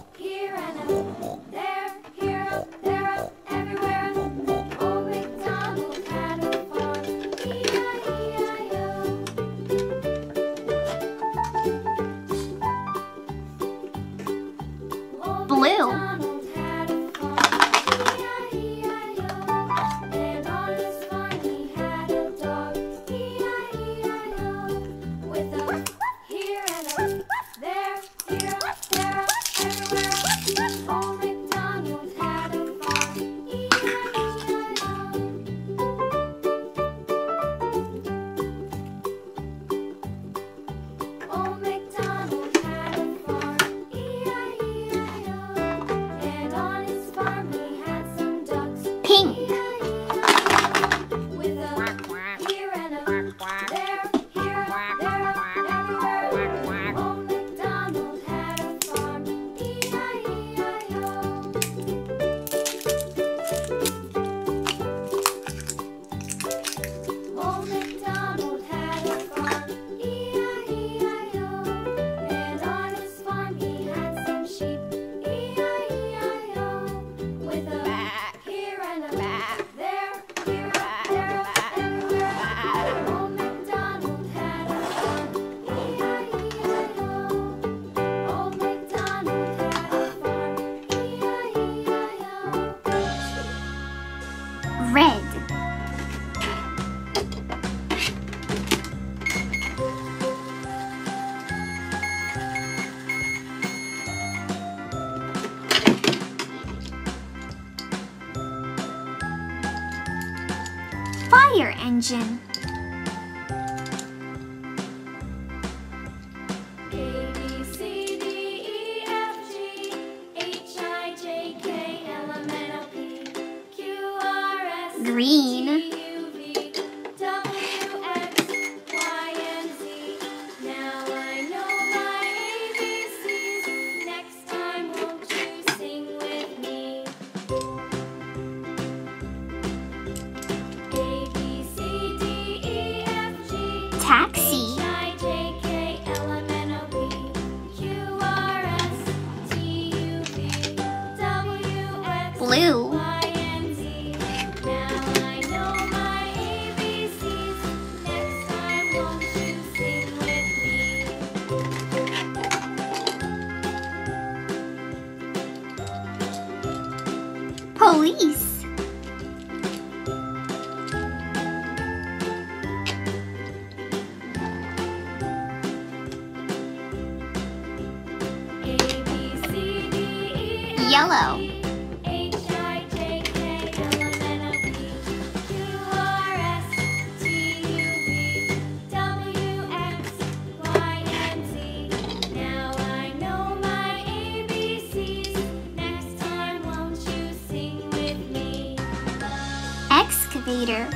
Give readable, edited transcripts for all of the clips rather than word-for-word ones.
here and a there, here up, there up, everywhere. Old MacDonald had a farm, E-I-E-I-O. Old Blue. MacDonald had a farm, E-I-E-I-O. And on his farm he had a dog, E-I-E-I-O. With a here and a there, here, there, everywhere. Old MacDonald had a farm, E-I-E-I-O. Old MacDonald had a farm, E-I-E-I-O. And on his farm he had some ducks, Pink. E-I-E-I-O. With a here and a there, here, there, everywhere. Old MacDonald had a farm, E-I-E-I-O. Old MacDonald had a farm, E-I-E-I-O. And on his farm he had some sheep, E-I-E-I-O. With a here and a there, here, there, everywhere. Old MacDonald had a farm, E-I-E-I-O. Old MacDonald had a farm, E-I-E-I-O. Red. Fire engine. A, B, C, D, E, F, G, H, I, J, K, L, M, N, O, P, Q, R, S, Green. T, U, V, W, X, Y, and Z. Now I know my ABCs. Next time, won't you sing with me? A, B, C, D, E, F, G, Taxi. H-I-J-K, L-M-N-O-P, Q-R-S, T-U-V, W-X, Blue. Y, and Z. Now I know my ABCs. Next time, won't you sing with me? Police. A, B, C, D, E, F, Yellow. H-I-J-K, L-M-N-O-P, Q-R-S, T-U-V, W-X, Y, and Z. Now I know my ABCs. Next time, won't you sing with me? Excavator.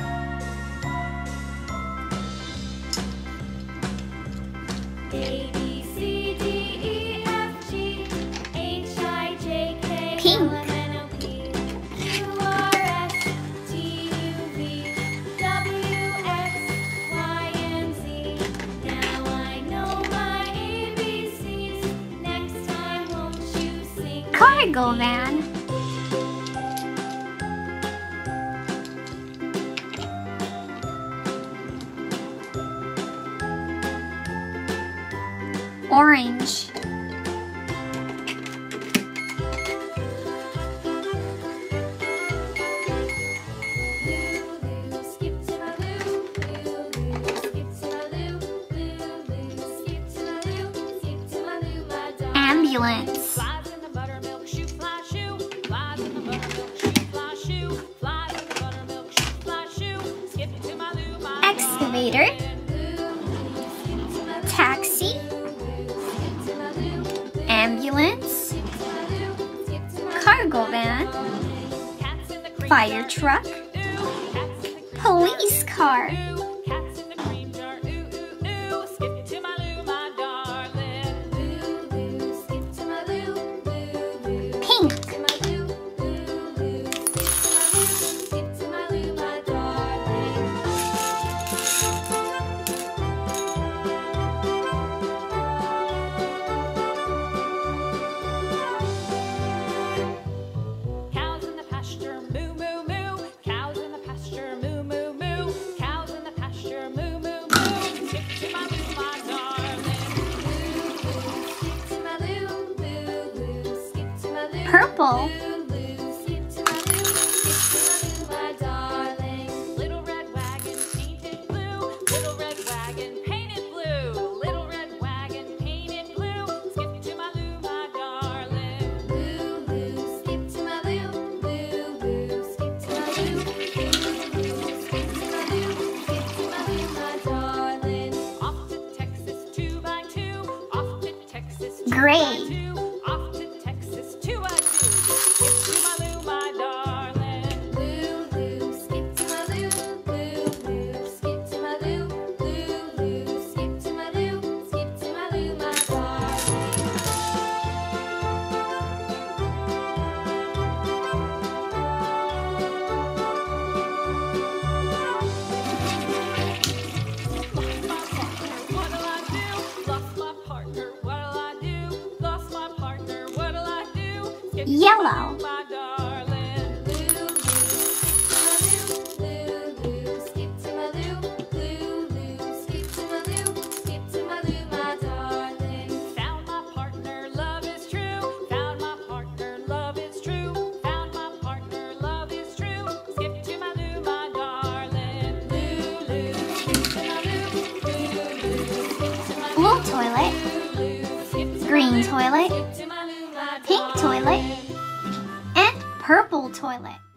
A, B, C, D, E, F, G, H-I-J-K, Pink. L-M-N-O-P, Q-R-S, T-U-V, W-X, Y, and Z. Now I know my ABCs. Next time, won't you sing? Cargo van. Orange. Loo, skip to my loo, skip to my loo, skip to my loo, skip to my loo, my dog. Ambulance. Flies in the buttermilk shoe, fly shoe. Flies in the buttermilk shoe, fly shoe. Flies in the buttermilk shoe, fly shoe. Skip to my loo, my dog. Excavator. Skip to my loo, Taxi. skip to my loo, Ambulance. skip to my loo, skip to my loo, Cargo my van. dog. Cats in the cream Fire jar, truck. ooh, ooh. Cats in the cream Police car. Ooh, cats in the cream jar. Ooh, ooh, ooh. Skip to my loo, my darling. Loo, skip to my loo. Pink. Skip to my loo. Skip to my loo, my darling. Purple. Lulu, skip to my Lou, skip to my Lou, my darling. Little red wagon painted blue. Little red wagon painted blue. Little red wagon painted blue. Skip to my Lou, my darling. Lulu, skip to my Lou, Lulu, skip to my Lou, Lulu, skip to my Lou, skip to my Lou, my darling. Off to Texas 2x2. Off to Texas 2x2. Gray. Off to Texas 2x2. Skip to my Lou, my darling. Lulu, skip to my Lou, Lulu, skip to my Lou, Lulu, skip to my Lou, skip to my Lou, my Lost my partner, what'll I do? Lost my partner, what'll I do? Skip to Yellow. my darling. Lulu, skip to my Lou, Lulu, skip to my Lou, skip to my Lou, my darling. Found my partner, love is true. Found my partner, love is true. Found my partner, love is true. Skip to my Lou, my darling. Lulu, skip to my Lou, Lulu, skip to my Lou, Blue toilet. Lulu, skip to my Green Lou, toilet. skip to my Lou, my Pink toilet. darling. And purple toilet.